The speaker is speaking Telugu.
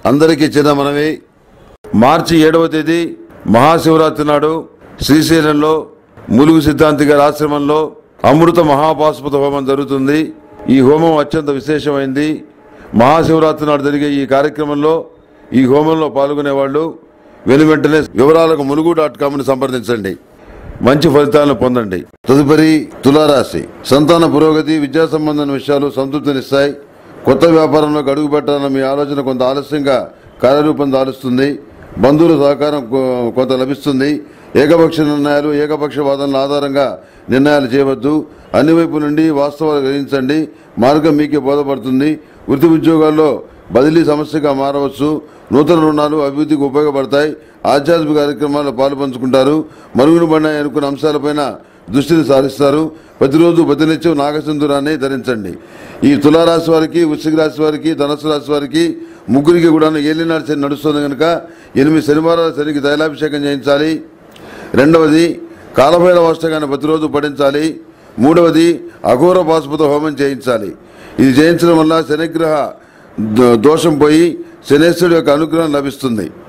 అందరికీ చిన్న మనవి, మార్చి 7వ తేదీ మహాశివరాత్రి నాడు శ్రీశైలంలో ములుగు సిద్ధాంతి గారి ఆశ్రమంలో అమృత మహాపాశుపత హోమం జరుగుతుంది. ఈ హోమం అత్యంత విశేషమైంది. మహాశివరాత్రి నాడు జరిగే ఈ కార్యక్రమంలో ఈ హోమంలో పాల్గొనేవాళ్లు వెనువెంటనే వివరాలకు mulugu.com సంప్రదించండి. మంచి ఫలితాలను పొందండి. తదుపరి తులారాశి. సంతాన పురోగతి, విద్యా సంబంధమైన విషయాలు సంతృప్తినిస్తాయి. కొత్త వ్యాపారంలో అడుగు పెట్టాలన్న మీ ఆలోచన కొంత ఆలస్యంగా కార్యరూపం దాలుస్తుంది. బంధువుల సహకారం కొంత లభిస్తుంది. ఏకపక్ష నిర్ణయాలు, ఏకపక్ష వాదనల ఆధారంగా నిర్ణయాలు చేయవద్దు. అన్ని వైపు నుండి వాస్తవాలు గ్రహించండి. మార్గం మీకే బోధపడుతుంది. వృత్తి ఉద్యోగాల్లో బదిలీ సమస్యగా మారవచ్చు. నూతన రుణాలు అభివృద్ధికి ఉపయోగపడతాయి. ఆధ్యాత్మిక కార్యక్రమాల్లో పాలు పంచుకుంటారు. మరుగున పడినాయి అనుకున్న అంశాలపైన దృష్టిని సారిస్తారు. ప్రతిరోజు ప్రతినిత్యం నాగసింధూరాన్ని ధరించండి. ఈ తులారాశి వారికి, వృశ్చిక రాశి వారికి, ధనుసు రాశి వారికి ముగ్గురికి కూడా ఏలినాటి శని నడుస్తుంది కనుక 8 శనివారాల శనికి తైలాభిషేకం చేయించాలి. రెండవది కాలభైరవ అష్టకాన్ని ప్రతిరోజు పఠించాలి. మూడవది అఘోర పాశుపత హోమం చేయించాలి. ఇది చేయించడం వల్ల శనిగ్రహ దోషం పోయి శనేశ్వరుడి యొక్క అనుగ్రహం లభిస్తుంది.